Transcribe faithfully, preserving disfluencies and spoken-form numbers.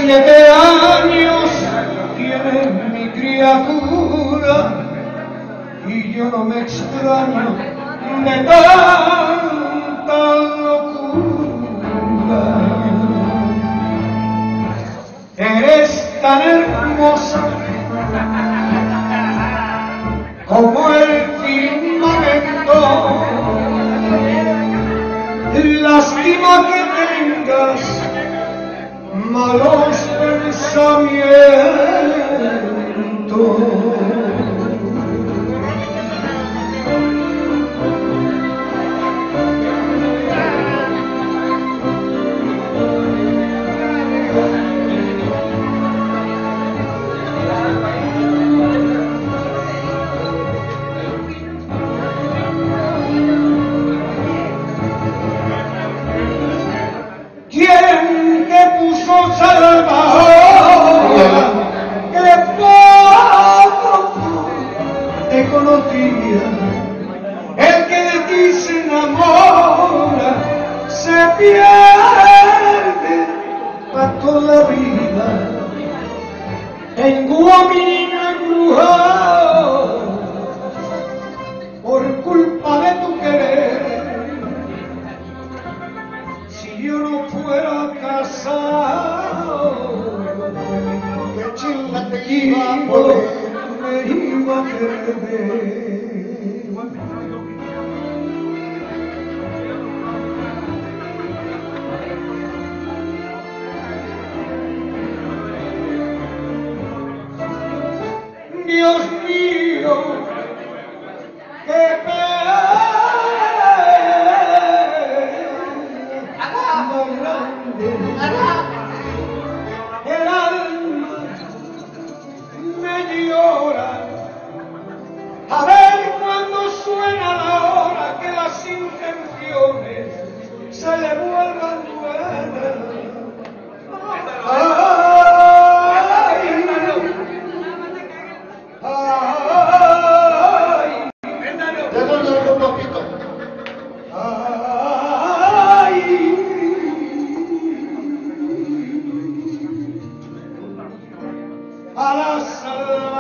Siete años tiene mi criatura y yo no me extraño de tanta locura. Eres tan hermosa como el firmamento. Lástima que tengas malos pensamientos. ¿Quién te puso salvadora? Que poco te conocía. El que de ti se enamora se pierde para toda la vida. Tengo a mi niño embrujado por culpa de tu querer. Si yo no fuera casado, que chilla te iba a poder, me iba a perder. Dios mío, qué pena más grande. El alma me llora a ver cuando suena la hora que las intenciones se le vuelvan buenas. A la sala